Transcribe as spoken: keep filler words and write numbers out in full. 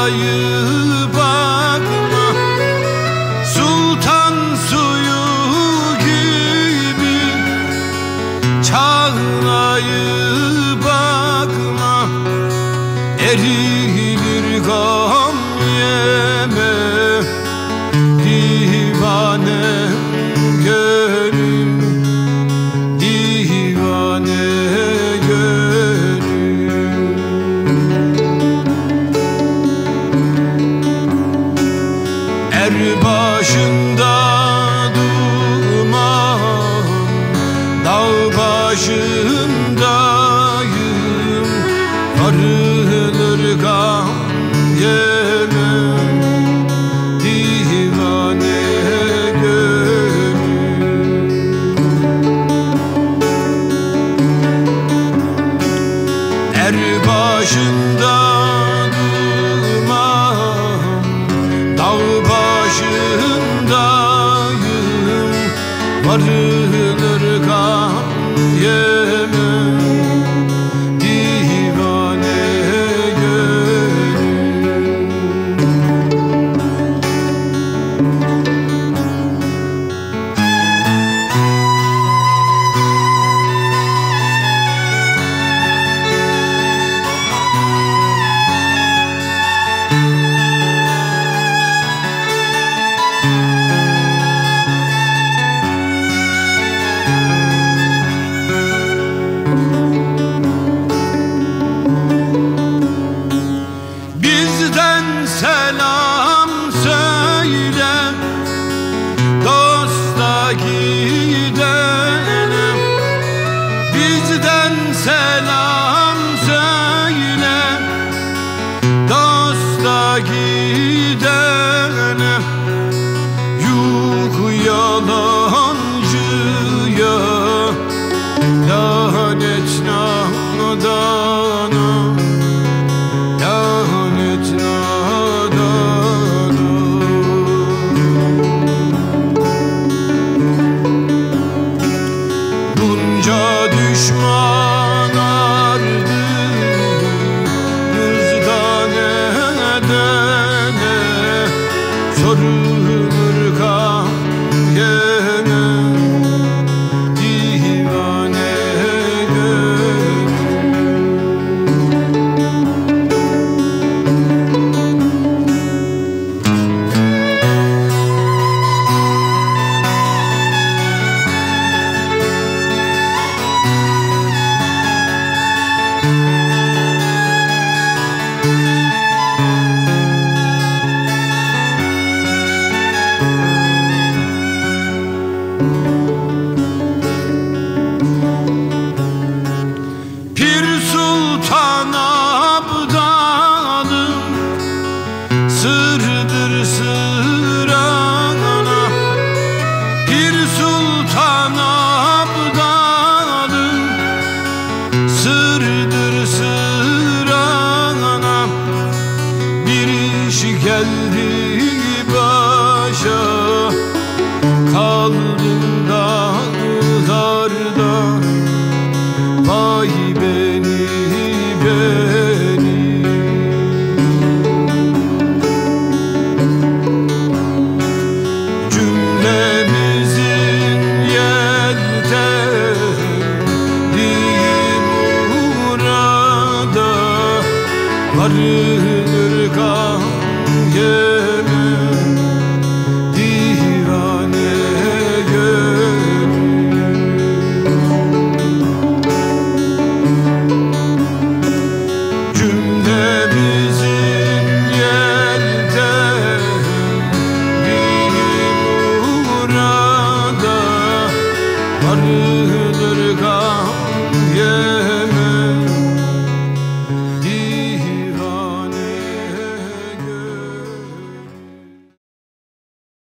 Çağlayıp bakma, sultan suyu gibi. Çağlayıp bakma, erilir gam yeme. Divane gönlüm, divane gönlüm. Er başında duman, dağ başındayım. Varılır gam yemem, divane gönlüm. Er başında durmam, dağ başındayım. Varılır gam yemem, divane selam söyle dosta gidene. Bizden selam söyle dosta gidene. Yuh yalancıya, lanet nadana, lanet nadana. Bunca düşman ardımızdan edene. Sorulur gam yemem, divane gönlüm. Pir Sultan Abdalım, sırdır sırana. Pir Sultan Abdalım, sırdır sırana. Bir iş geldi başa, kaldım dağlarda. Vay beni beni, cümlemizin yeltendiği murada. Varılır gam yemem,